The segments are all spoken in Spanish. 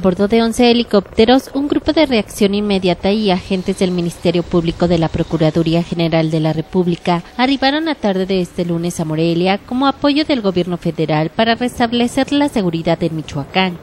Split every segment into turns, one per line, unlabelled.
bordo de 11 helicópteros, un grupo de reacción inmediata y agentes del Ministerio Público de la Procuraduría General de la República arribaron la tarde de este lunes a Morelia como apoyo del gobierno federal para restablecer la seguridad en Michoacán.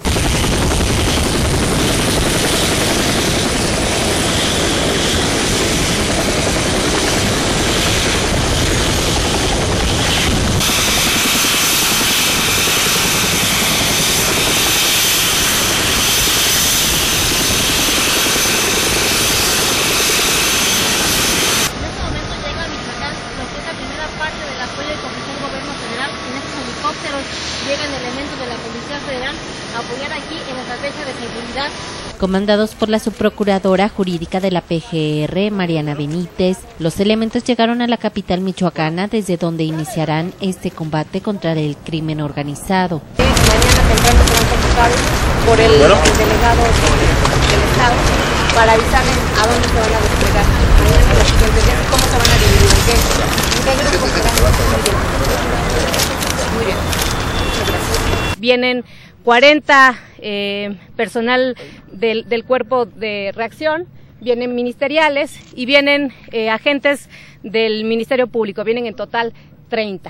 Llegan elementos de la Policía Federal a apoyar aquí en la estrategia de seguridad.
Comandados por la subprocuradora jurídica de la PGR, Mariana Benítez, los elementos llegaron a la capital michoacana desde donde iniciarán este combate contra el crimen organizado.
Mañana temprano serán convocados por el delegado del Estado para avisarles a dónde se van a desplegar. Mañana los siguientes días, cómo se van a dividir, en qué grupos serán. Muy bien. Vienen 40 personal del cuerpo de reacción, vienen ministeriales y vienen agentes del Ministerio Público, vienen en total 30.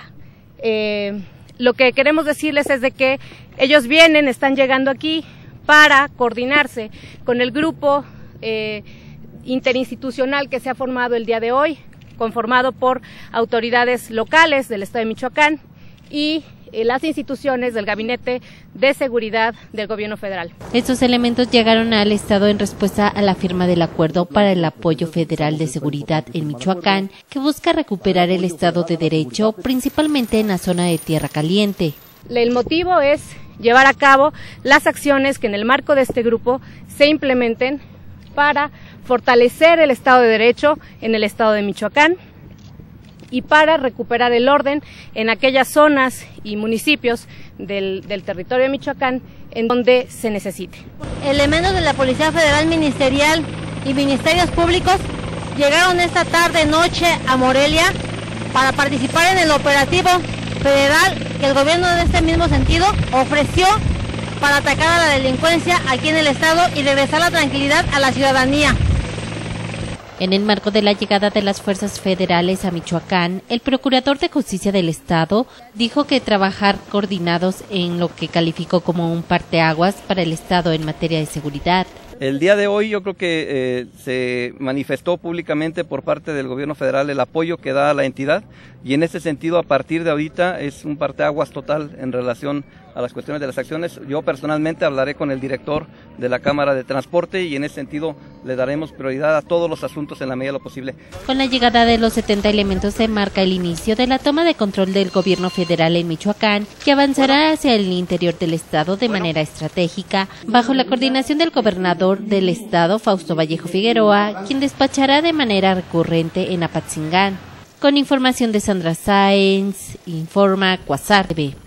Lo que queremos decirles es de que ellos están llegando aquí para coordinarse con el grupo interinstitucional que se ha formado el día de hoy, conformado por autoridades locales del Estado de Michoacán y las instituciones del Gabinete de Seguridad del Gobierno Federal.
Estos elementos llegaron al Estado en respuesta a la firma del acuerdo para el apoyo federal de seguridad en Michoacán, que busca recuperar el Estado de Derecho, principalmente en la zona de Tierra Caliente.
El motivo es llevar a cabo las acciones que en el marco de este grupo se implementen para fortalecer el Estado de Derecho en el Estado de Michoacán y para recuperar el orden en aquellas zonas y municipios del territorio de Michoacán en donde se necesite.
Elementos de la Policía Federal Ministerial y Ministerios Públicos llegaron esta tarde-noche a Morelia para participar en el operativo federal que el gobierno de este mismo sentido ofreció para atacar a la delincuencia aquí en el estado y regresar la tranquilidad a la ciudadanía.
En el marco de la llegada de las fuerzas federales a Michoacán, el Procurador de Justicia del Estado dijo que trabajar coordinados en lo que calificó como un parteaguas para el Estado en materia de seguridad.
El día de hoy yo creo que se manifestó públicamente por parte del gobierno federal el apoyo que da a la entidad y en ese sentido a partir de ahorita es un parteaguas total en relación a las cuestiones de las acciones. Yo personalmente hablaré con el director de la Cámara de Transporte y en ese sentido le daremos prioridad a todos los asuntos en la medida de lo posible.
Con la llegada de los 70 elementos se marca el inicio de la toma de control del gobierno federal en Michoacán, que avanzará hacia el interior del estado de manera estratégica, bajo la coordinación del gobernador del estado, Fausto Vallejo Figueroa, quien despachará de manera recurrente en Apatzingán. Con información de Sandra Sáenz, informa Cuasar TV.